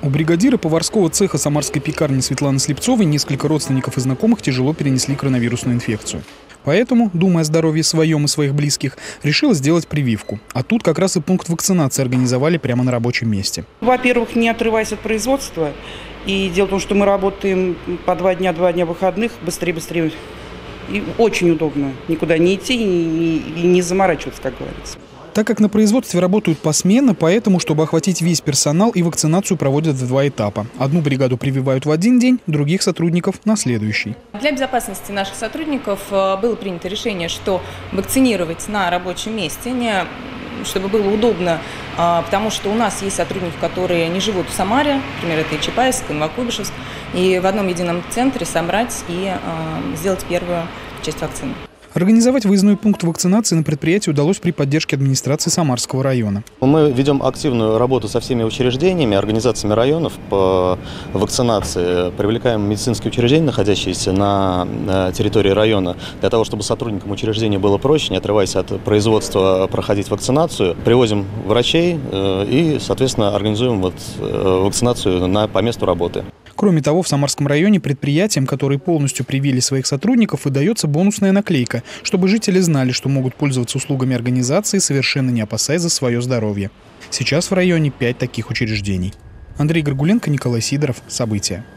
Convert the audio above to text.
У бригадира поварского цеха самарской пекарни Светланы Слепцовой несколько родственников и знакомых тяжело перенесли коронавирусную инфекцию. Поэтому, думая о здоровье своем и своих близких, решила сделать прививку. А тут как раз и пункт вакцинации организовали прямо на рабочем месте. Во-первых, не отрываясь от производства. И дело в том, что мы работаем по 2 дня выходных, быстрее. И очень удобно. Никуда не идти и не заморачиваться, как говорится. Так как на производстве работают посменно, поэтому, чтобы охватить весь персонал, и вакцинацию проводят в 2 этапа. Одну бригаду прививают в один день, других сотрудников на следующий. Для безопасности наших сотрудников было принято решение, что вакцинировать на рабочем месте, чтобы было удобно, потому что у нас есть сотрудники, которые не живут в Самаре, например, это и Чапаевск, и Новокуйбышевск, и в одном едином центре собрать и сделать первую часть вакцины. Организовать выездной пункт вакцинации на предприятии удалось при поддержке администрации Самарского района. Мы ведем активную работу со всеми учреждениями, организациями районов по вакцинации. Привлекаем медицинские учреждения, находящиеся на территории района, для того, чтобы сотрудникам учреждения было проще, не отрываясь от производства, проходить вакцинацию. Привозим врачей и, соответственно, организуем вакцинацию по месту работы. Кроме того, в Самарском районе предприятиям, которые полностью привили своих сотрудников, выдается бонусная наклейка, чтобы жители знали, что могут пользоваться услугами организации, совершенно не опасаясь за свое здоровье. Сейчас в районе 5 таких учреждений. Андрей Горгуленко, Николай Сидоров. События.